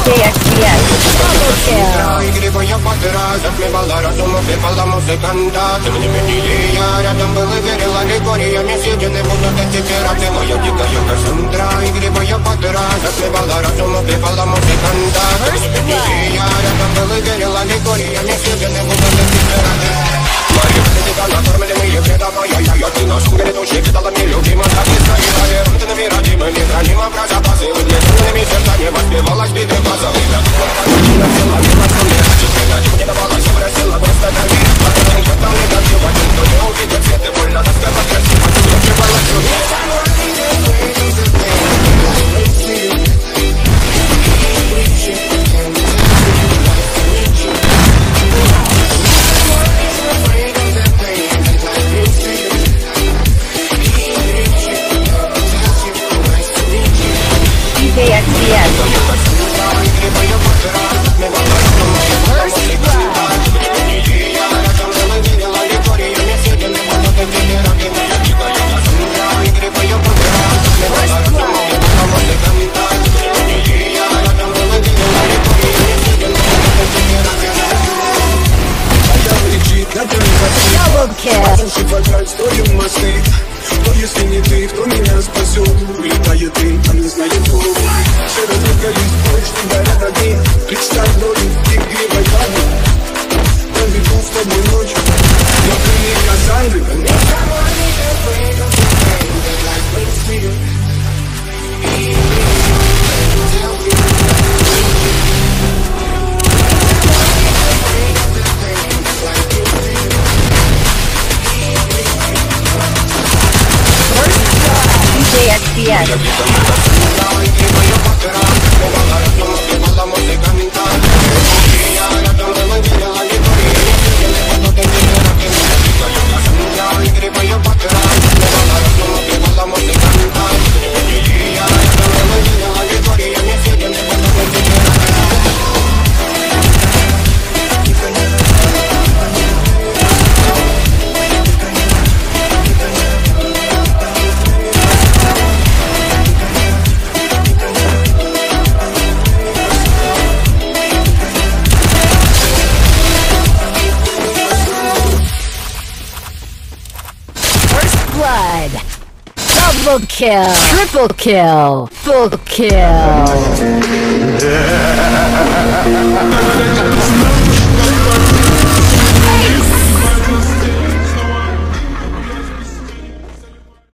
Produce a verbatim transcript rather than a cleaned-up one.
X D S. Double kill. Игривая подыра затмевала разум, убивала музыканта. Ты мне менее я рядом был и верил аллегориями. Съедены будут эти пираты, моя дикая Кассандра. Игривая подыра затмевала разум, убивала музыканта. Ты мне менее я рядом был и верил аллегориями. Съедены будут эти пираты. Мои критика накормленные предавая я, я ты на сумме души видалами любима. Так и стояли рутинами родимы, не хранимо про запасы. Удлиненными сердцами воспевалась биты базовых. Я взяла мимо сумме, чуть не давалась, просила просто дави. А ты не хотел не танцевать, никто не увидит свет, и больно таскала красиво. Ты успевала шуметь. X D S. Double kill. Кто если не ты, кто меня спасет? Улетает ты, а не знает кто. Все разлегались, точно горят огни. Представь долю игривой воды. Проведу с тобой ночь, но ты не Кассандры. X D S. Blood. Double kill. Triple kill. Full kill.